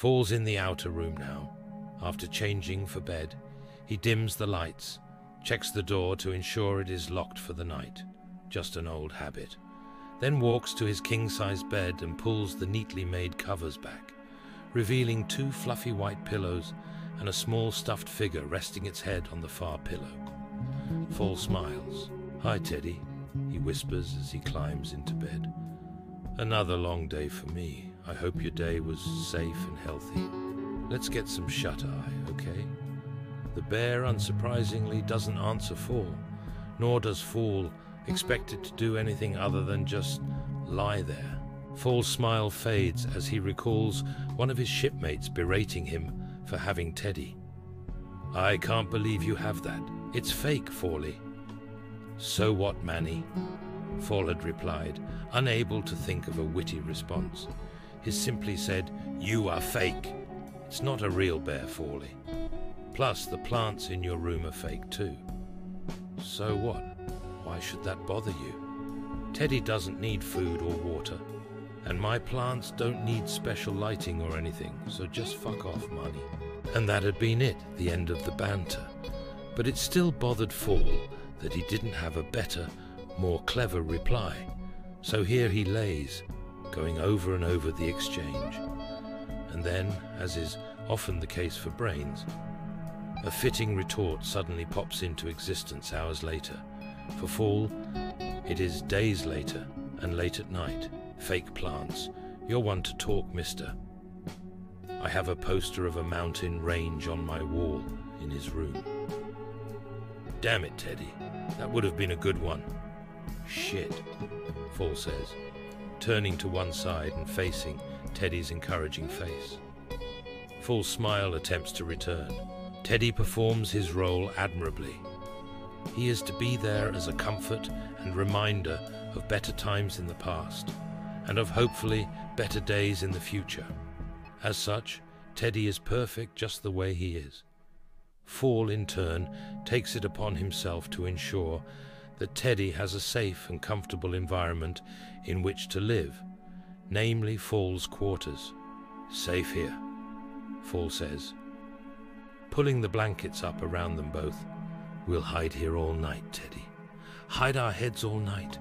Faul's in the outer room now. After changing for bed, he dims the lights, checks the door to ensure it is locked for the night. Just an old habit. Then walks to his king-size bed and pulls the neatly made covers back, revealing 2 fluffy white pillows and a small stuffed figure resting its head on the far pillow. Faul smiles. "Hi, Teddy," he whispers as he climbs into bed. "Another long day for me. I hope your day was safe and healthy. Let's get some shut-eye, okay?" The bear, unsurprisingly, doesn't answer Faul, nor does Faul expect it to do anything other than just lie there. Faul's smile fades as he recalls one of his shipmates berating him for having Teddy. "I can't believe you have that. It's fake, Faulie." "So what, Manny?" Faul had replied, unable to think of a witty response. He simply said, "You are fake. It's not a real bear, Faulie. Plus, the plants in your room are fake too." "So what? Why should that bother you? Teddy doesn't need food or water, and my plants don't need special lighting or anything, so just fuck off, Manny." And that had been it, the end of the banter. But it still bothered Faul that he didn't have a better, more clever reply. So here he lays, going over and over the exchange. And then, as is often the case for brains, a fitting retort suddenly pops into existence hours later. For Faul, it is days later, and late at night. "Fake plants. You're one to talk, mister." I have a poster of a mountain range on my wall in his room. "Damn it, Teddy. That would have been a good one." "Shit," Faul says, turning to one side and facing Teddy's encouraging face. Faul's smile attempts to return. Teddy performs his role admirably. He is to be there as a comfort and reminder of better times in the past, and of hopefully better days in the future. As such, Teddy is perfect just the way he is. Faul, in turn, takes it upon himself to ensure that Teddy has a safe and comfortable environment in which to live, namely Faul's quarters. "Safe here," Faul says, pulling the blankets up around them both. "We'll hide here all night, Teddy. Hide our heads all night."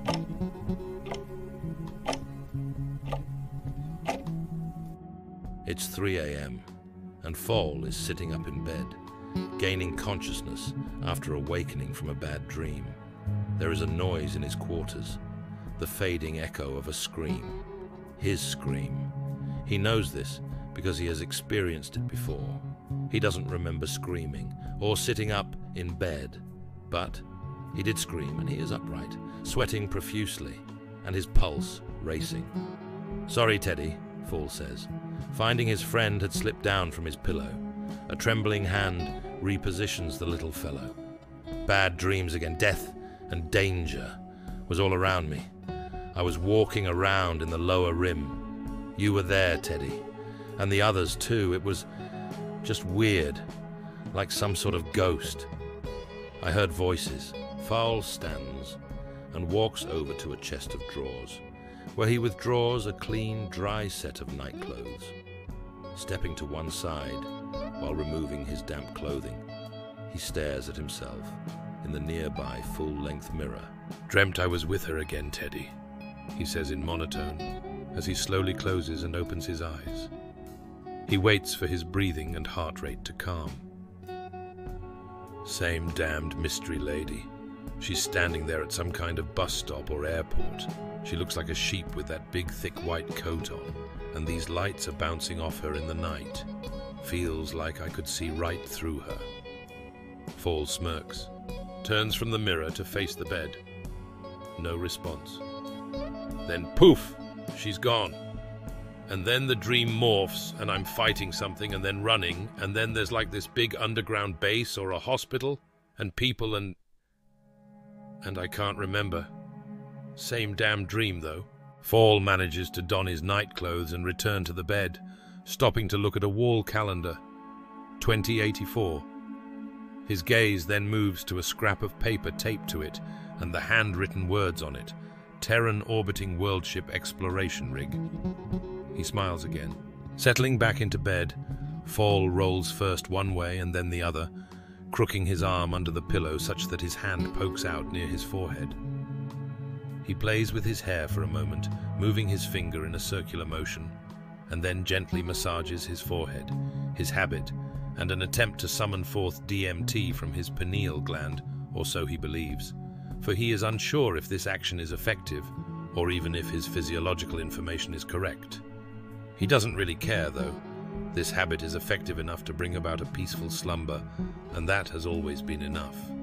It's 3 a.m., and Faul is sitting up in bed, gaining consciousness after awakening from a bad dream. There is a noise in his quarters, the fading echo of a scream. His scream. He knows this because he has experienced it before. He doesn't remember screaming or sitting up in bed, but he did scream, and he is upright, sweating profusely, and his pulse racing. "Sorry, Teddy," Faul says, finding his friend had slipped down from his pillow. A trembling hand repositions the little fellow. "Bad dreams again. Death and danger was all around me. I was walking around in the lower rim. You were there, Teddy, and the others too. It was just weird, like some sort of ghost. I heard voices." Faul stands and walks over to a chest of drawers, where he withdraws a clean, dry set of nightclothes. Stepping to one side while removing his damp clothing, he stares at himself in the nearby full-length mirror. "Dreamt I was with her again, Teddy," he says in monotone as he slowly closes and opens his eyes. He waits for his breathing and heart rate to calm. Same damned mystery lady. She's standing there at some kind of bus stop or airport. She looks like a sheep with that big, thick white coat on, and these lights are bouncing off her in the night. Feels like I could see right through her. Faul smirks, turns from the mirror to face the bed. No response. Then poof, she's gone. And then the dream morphs, and I'm fighting something and then running, and then there's like this big underground base or a hospital, and people and I can't remember. Same damn dream, though. Faul manages to don his nightclothes and return to the bed, stopping to look at a wall calendar. 2084. His gaze then moves to a scrap of paper taped to it, and the handwritten words on it. Terran orbiting world ship exploration rig. He smiles again, Settling back into bed, Faul rolls first one way and then the other, crooking his arm under the pillow such that his hand pokes out near his forehead. He plays with his hair for a moment, moving his finger in a circular motion, and then gently massages his forehead, his habit, and an attempt to summon forth DMT from his pineal gland, or so he believes, for he is unsure if this action is effective, or even if his physiological information is correct. He doesn't really care, though. This habit is effective enough to bring about a peaceful slumber, and that has always been enough.